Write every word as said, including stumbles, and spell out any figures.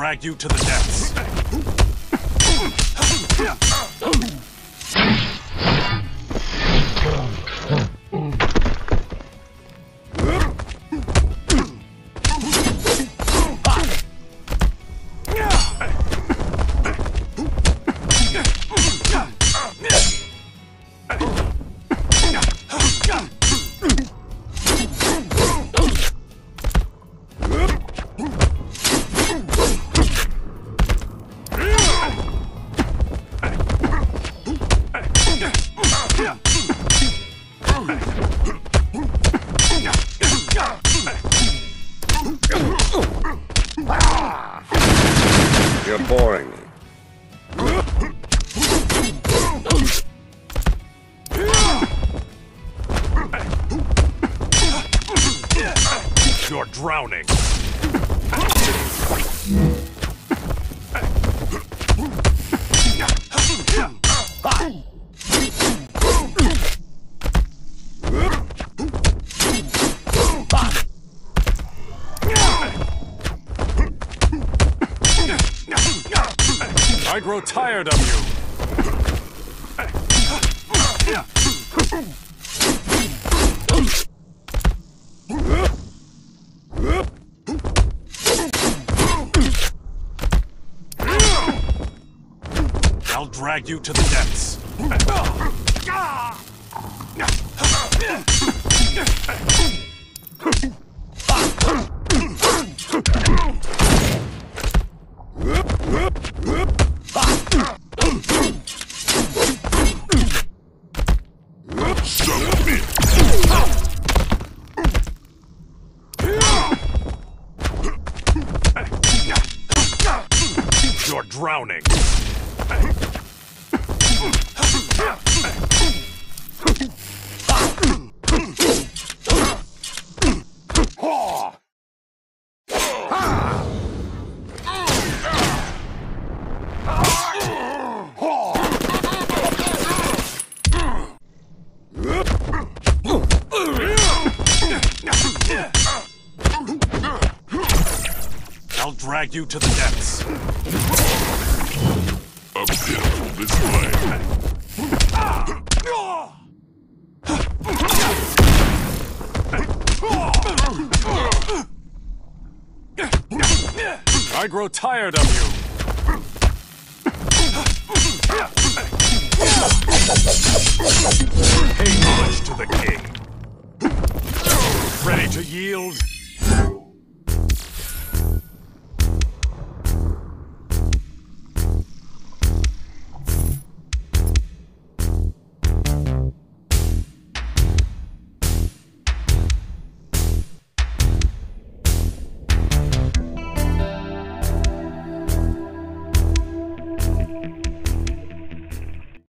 drag you to the depths. You're boring me. You're drowning. I grow tired of you. I'll drag you to the depths. You're drowning. I'll drag you to the depths. A pitiful display. I grow tired of you. Pay homage to the king. Ready to yield?